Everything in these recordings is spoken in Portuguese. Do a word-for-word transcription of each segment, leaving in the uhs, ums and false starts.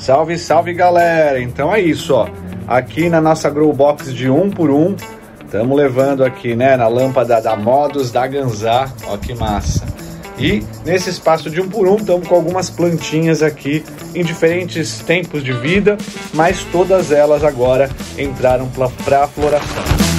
Salve, salve galera! Então é isso, ó. Aqui na nossa Grow Box de um por um, estamos levando aqui, né, na lâmpada da Modus da Ganzá, ó que massa. E nesse espaço de um por um, estamos com algumas plantinhas aqui em diferentes tempos de vida, mas todas elas agora entraram para a floração.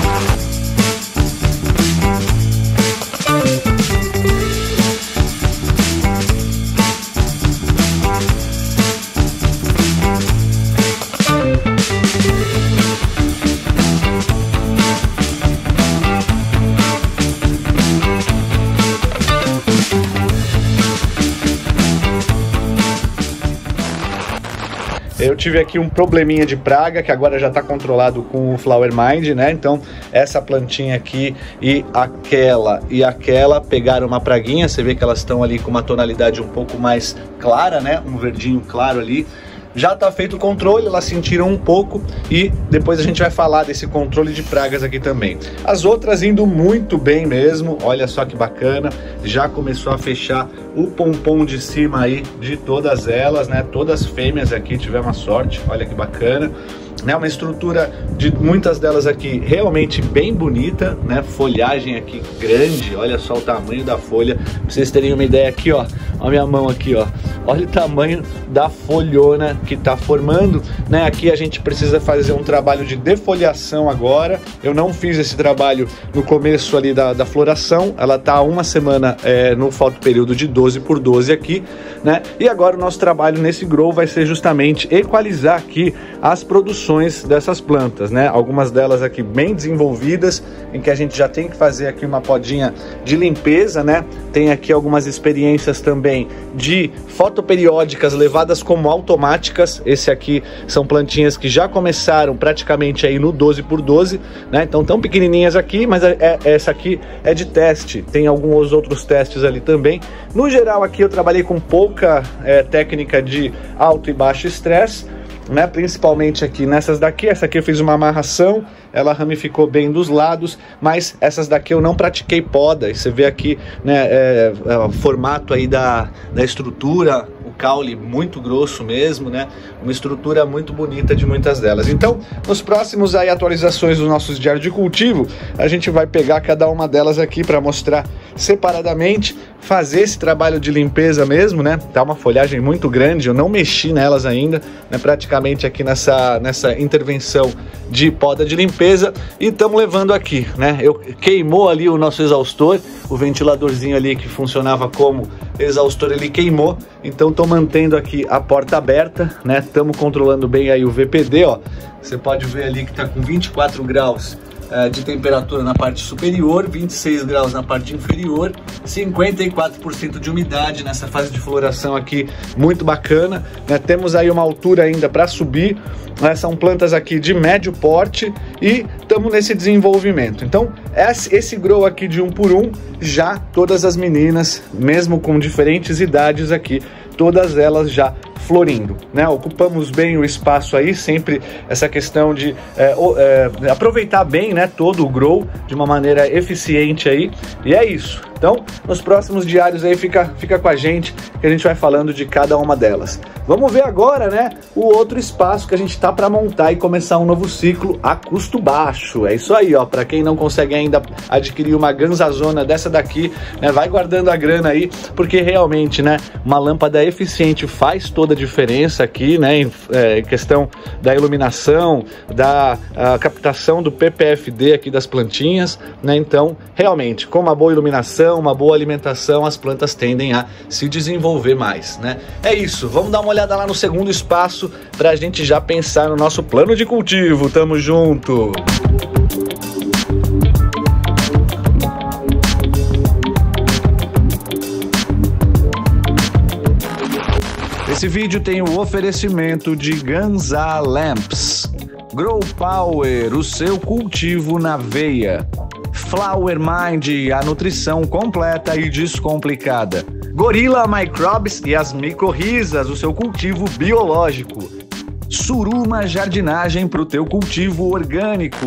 Eu tive aqui um probleminha de praga que agora já está controlado com o Flower Mind, né? Então essa plantinha aqui e aquela e aquela pegaram uma praguinha. Você vê que elas estão ali com uma tonalidade um pouco mais clara, né? Um verdinho claro ali. Já está feito o controle, elas sentiram um pouco e depois a gente vai falar desse controle de pragas aqui também. As outras indo muito bem mesmo, olha só que bacana, já começou a fechar o pompom de cima aí de todas elas, né? Todas fêmeas aqui, tivemos a sorte, olha que bacana. Né, uma estrutura de muitas delas aqui realmente bem bonita, né? Folhagem aqui grande, olha só o tamanho da folha, pra vocês terem uma ideia aqui, ó, ó a minha mão aqui, ó, olha o tamanho da folhona que tá formando, né? Aqui a gente precisa fazer um trabalho de defoliação agora. Eu não fiz esse trabalho no começo ali da, da floração, ela tá uma semana é, no fotoperíodo de doze por doze aqui, né? E agora o nosso trabalho nesse grow vai ser justamente equalizar aqui as produções dessas plantas, né? Algumas delas aqui bem desenvolvidas, em que a gente já tem que fazer aqui uma podinha de limpeza, né? Tem aqui algumas experiências também de fotoperiódicas levadas como automáticas. Esse aqui são plantinhas que já começaram praticamente aí no doze por doze, né? Então tão pequenininhas aqui, mas é, é, essa aqui é de teste. Tem alguns outros testes ali também. No geral aqui eu trabalhei com pouca é, técnica de alto e baixo estresse, né, principalmente aqui nessas daqui. Essa aqui eu fiz uma amarração, ela ramificou bem dos lados, mas essas daqui eu não pratiquei poda. E você vê aqui, né, é, é, o formato aí da, da estrutura, o caule muito grosso mesmo, né, uma estrutura muito bonita de muitas delas. Então, nos próximos aí atualizações dos nossos diários de cultivo, a gente vai pegar cada uma delas aqui para mostrar separadamente, fazer esse trabalho de limpeza mesmo, né? Tá uma folhagem muito grande, eu não mexi nelas ainda, né? Praticamente aqui nessa, nessa intervenção de poda de limpeza, e estamos levando aqui, né? Eu queimou ali o nosso exaustor, o ventiladorzinho ali que funcionava como exaustor, ele queimou, então estou mantendo aqui a porta aberta, né? Estamos controlando bem aí o V P D, ó. Você pode ver ali que está com vinte e quatro graus de temperatura na parte superior, vinte e seis graus na parte inferior, cinquenta e quatro por cento de umidade nessa fase de floração aqui, muito bacana, né? Temos aí uma altura ainda para subir, né? São plantas aqui de médio porte e estamos nesse desenvolvimento. Então esse grow aqui de um por um, já todas as meninas, mesmo com diferentes idades aqui, todas elas já florindo, né? Ocupamos bem o espaço aí, sempre essa questão de é, é, aproveitar bem, né, todo o grow de uma maneira eficiente aí, e é isso. Então, nos próximos diários aí fica, fica com a gente, que a gente vai falando de cada uma delas. Vamos ver agora, né, o outro espaço que a gente tá para montar e começar um novo ciclo a custo baixo. É isso aí, ó, para quem não consegue ainda adquirir uma Ganzazona dessa daqui, né, vai guardando a grana aí, porque realmente, né, uma lâmpada eficiente faz toda a diferença aqui, né, em é, questão da iluminação, da captação do P P F D aqui das plantinhas, né? Então, realmente, com uma boa iluminação, uma boa alimentação, as plantas tendem a se desenvolver mais, né? É isso, vamos dar uma olhada lá no segundo espaço para a gente já pensar no nosso plano de cultivo. Tamo junto! Esse vídeo tem o oferecimento de Ganzá Lamps, Grow Power, o seu cultivo na veia, Flower Mind, a nutrição completa e descomplicada, Gorilla Microbes e as micorrizas, o seu cultivo biológico, Suruma Jardinagem para o teu cultivo orgânico,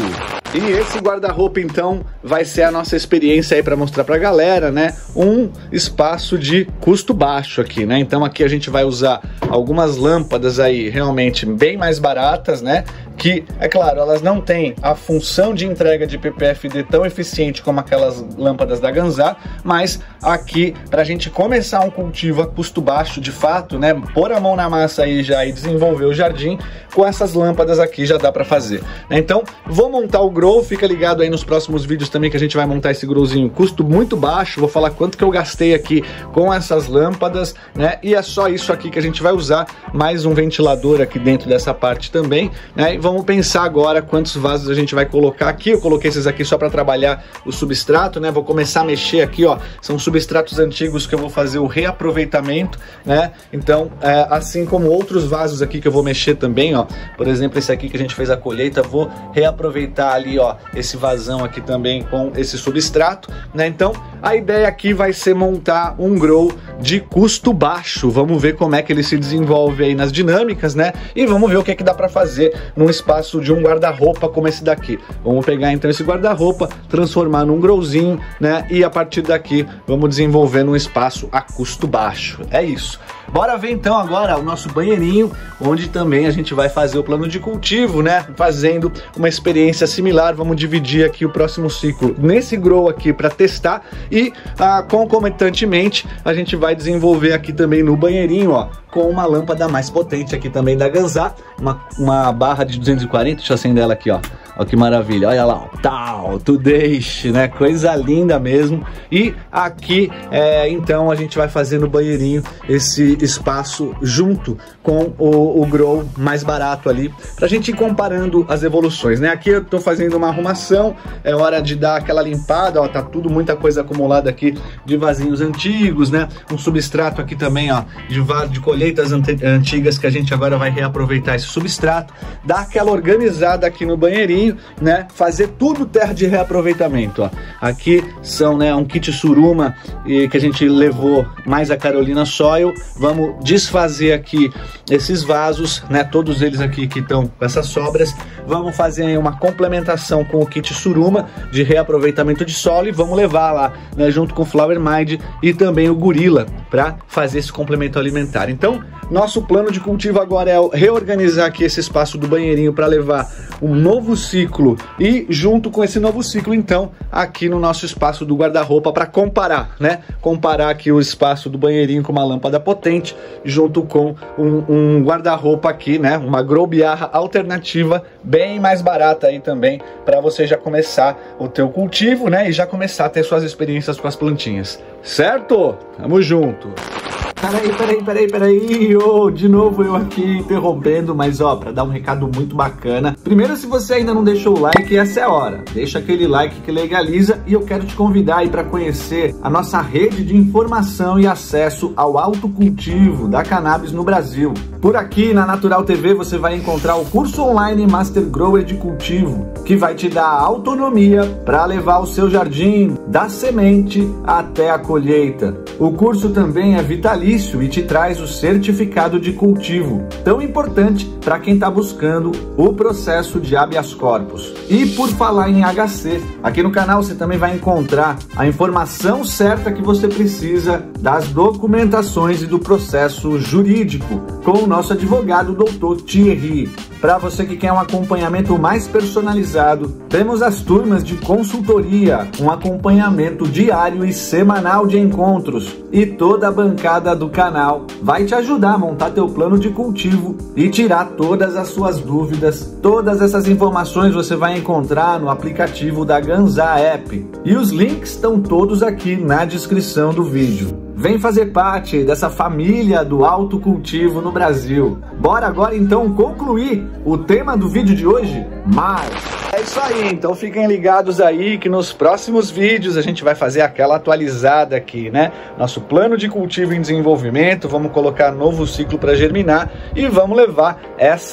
E esse guarda-roupa, então, vai ser a nossa experiência aí para mostrar para a galera, né? Um espaço de custo baixo aqui, né? Então aqui a gente vai usar algumas lâmpadas aí realmente bem mais baratas, né? Que, é claro, elas não têm a função de entrega de P P F D tão eficiente como aquelas lâmpadas da Ganzá, mas aqui, para a gente começar um cultivo a custo baixo, de fato, né? Pôr a mão na massa aí já e desenvolver o jardim, com essas lâmpadas aqui já dá para fazer, né? Então, vou montar o grow, fica ligado aí nos próximos vídeos também que a gente vai montar esse growzinho, custo muito baixo, vou falar quanto que eu gastei aqui com essas lâmpadas, né? E é só isso aqui que a gente vai usar, mais um ventilador aqui dentro dessa parte também, né? E vamos pensar agora quantos vasos a gente vai colocar aqui. Eu coloquei esses aqui só para trabalhar o substrato, né? Vou começar a mexer aqui, ó, são substratos antigos que eu vou fazer o reaproveitamento, né? Então, é, assim como outros vasos aqui que eu vou mexer também, ó, por exemplo, esse aqui que a gente fez a colheita, vou reaproveitar ali, ó, esse vazão aqui também com esse substrato, né? Então, a ideia aqui vai ser montar um grow de custo baixo. Vamos ver como é que ele se desenvolve aí nas dinâmicas, né? E vamos ver o que é que dá para fazer num espaço de um guarda-roupa como esse daqui. Vamos pegar então esse guarda-roupa, transformar num growzinho, né? E a partir daqui vamos desenvolver num espaço a custo baixo. É isso. Bora ver então agora o nosso banheirinho, onde também a gente vai fazer o plano de cultivo, né? Fazendo uma experiência similar. Vamos dividir aqui o próximo ciclo nesse grow aqui para testar e ah, concomitantemente a gente vai desenvolver aqui também no banheirinho, ó, com uma lâmpada mais potente aqui também da Ganzá, uma, uma barra de duzentos e quarenta, deixa eu acender ela aqui, ó. Olha que maravilha, olha lá, ó, tal, to deixe, né? Coisa linda mesmo. E aqui, é, então, a gente vai fazer no banheirinho esse espaço junto com o, o grow mais barato ali, pra gente ir comparando as evoluções, né? Aqui eu tô fazendo uma arrumação, é hora de dar aquela limpada, ó, tá tudo, muita coisa acumulada aqui de vasinhos antigos, né? Um substrato aqui também, ó, de, de colheitas antigas que a gente agora vai reaproveitar esse substrato, dar aquela organizada aqui no banheirinho, né? Fazer tudo terra de reaproveitamento, ó. Aqui são, né, um kit suruma e que a gente levou mais a Carolina Soil. Vamos desfazer aqui esses vasos, né? Todos eles aqui que estão com essas sobras. Vamos fazer aí uma complementação com o kit suruma de reaproveitamento de solo e vamos levar lá, né, junto com o Flower Mind e também o Gorilla para fazer esse complemento alimentar. Então, nosso plano de cultivo agora é reorganizar aqui esse espaço do banheirinho para levar um novo ciclo e junto com esse novo ciclo, então, aqui no nosso espaço do guarda-roupa para comparar, né? Comparar aqui o espaço do banheirinho com uma lâmpada potente junto com um, um guarda-roupa aqui, né? Uma growbiarra alternativa bem mais barata aí também para você já começar o teu cultivo, né? E já começar a ter suas experiências com as plantinhas, certo? Tamo junto! Peraí, peraí, peraí, peraí, oh, de novo eu aqui interrompendo, mas ó, pra dar um recado muito bacana. Primeiro, se você ainda não deixou o like, essa é a hora. Deixa aquele like que legaliza e eu quero te convidar aí para conhecer a nossa rede de informação e acesso ao autocultivo da cannabis no Brasil. Por aqui, na Natural T V, você vai encontrar o curso online Master Grower de Cultivo, que vai te dar autonomia para levar o seu jardim da semente até a colheita. O curso também é vitalício e te traz o certificado de cultivo, tão importante para quem está buscando o processo de habeas corpus. E por falar em H C, aqui no canal você também vai encontrar a informação certa que você precisa das documentações e do processo jurídico com o nosso advogado, doutor Thierry. Para você que quer um acompanhamento mais personalizado, temos as turmas de consultoria, um acompanhamento diário e semanal de encontros, e toda a bancada do canal vai te ajudar a montar teu plano de cultivo e tirar todas as suas dúvidas. Todas essas informações você vai encontrar no aplicativo da Ganzá App e os links estão todos aqui na descrição do vídeo. Vem fazer parte dessa família do autocultivo no Brasil. Bora agora então concluir o tema do vídeo de hoje? Mais! É isso aí, então fiquem ligados aí que nos próximos vídeos a gente vai fazer aquela atualizada aqui, né? Nosso plano de cultivo em desenvolvimento, vamos colocar novo ciclo para germinar e vamos levar essa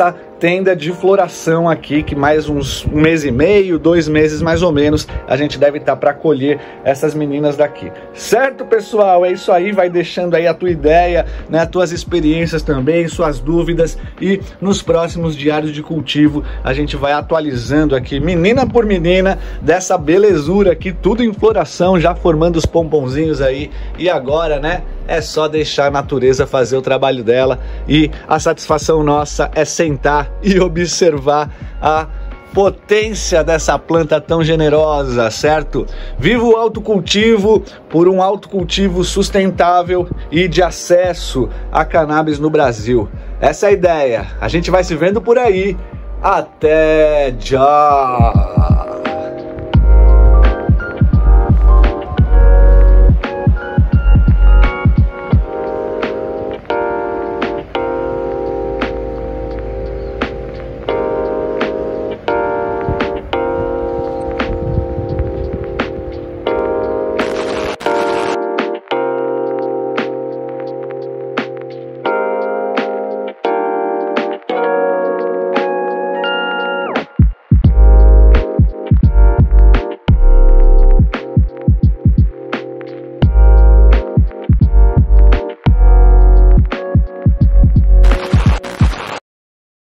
tenda de floração aqui, que mais uns um mês e meio, dois meses mais ou menos, a gente deve estar para colher essas meninas daqui. Certo, pessoal? É isso aí, vai deixando aí a tua ideia, né, as tuas experiências também, suas dúvidas, e nos próximos diários de cultivo a gente vai atualizando aqui, menina por menina, dessa belezura aqui, tudo em floração, já formando os pomponzinhos aí, e agora, né, é só deixar a natureza fazer o trabalho dela, e a satisfação nossa é sentar e observar a potência dessa planta tão generosa, certo? Viva o autocultivo por um autocultivo sustentável e de acesso a cannabis no Brasil. Essa é a ideia. A gente vai se vendo por aí. Até já!